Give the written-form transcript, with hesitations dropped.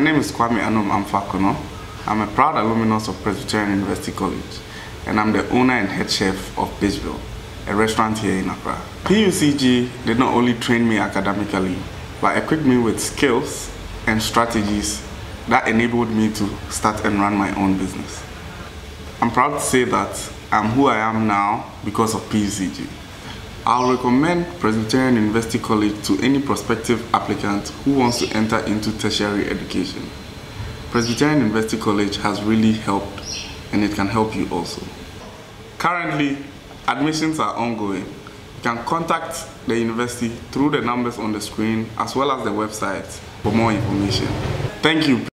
My name is Kwame Anum Amfakono. I'm a proud alumnus of Presbyterian University College, and I'm the owner and head chef of Beachville, a restaurant here in Accra. PUCG did not only train me academically, but equipped me with skills and strategies that enabled me to start and run my own business. I'm proud to say that I'm who I am now because of PUCG. I'll recommend Presbyterian University College to any prospective applicant who wants to enter into tertiary education. Presbyterian University College has really helped, and it can help you also. Currently, admissions are ongoing. You can contact the university through the numbers on the screen as well as the website for more information. Thank you.